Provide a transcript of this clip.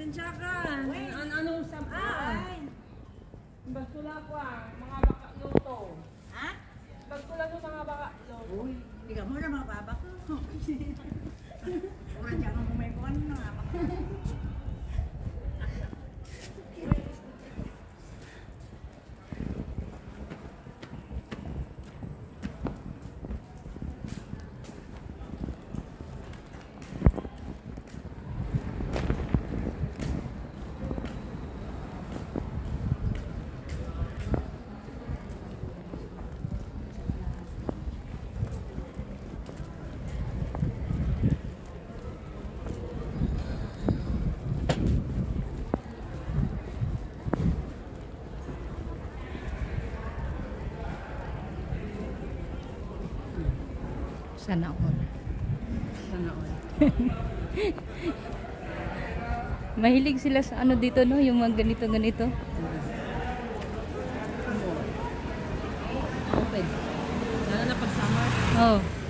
pasensya ka. Anong samaan? Bagtula ko mga baka luto. Ha? Bagtula ko mga baka luto. Uy, hindi ka muna mga babak. Orang jangan kumain na. Sana all. Sana all. Mahilig sila sa ano dito, no? Yung mga ganito-ganito. Open. Lalo na pag summer. Oh.